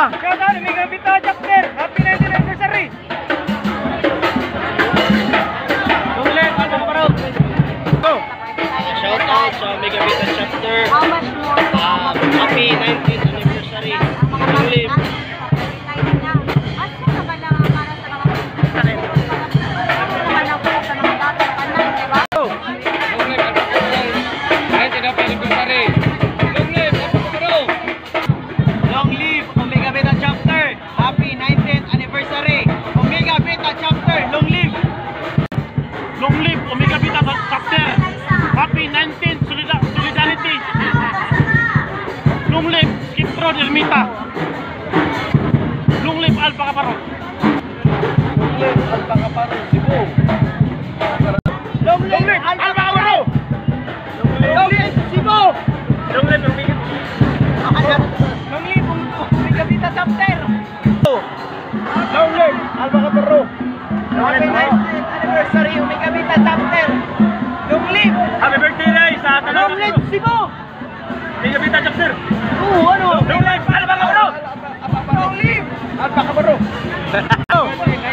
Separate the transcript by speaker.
Speaker 1: Shout out ERMITA chapter. Happy 19th anniversary. Long live Alba Caparro. Go.
Speaker 2: Shout out sa ERMITA chapter. Happy 19th anniversary. Long live.
Speaker 1: Long live ERMITA chapter. Happy 19th solidarity. Long live SKEPTRON ERMITA. Long live Alba Caparro.
Speaker 2: Long live Alba Caparro, Cebu.
Speaker 1: Long live Alba Caparro. Long live Cebu. Long live ERMITA chapter. Long live Alba Caparro. Happy 19th anniversary ERMITA chapter. Long live. Happy birthday Ray sa Long live Cebu. ERMITA chapter. Ano? Long live Alba Caparro. Long live Alba Caparro.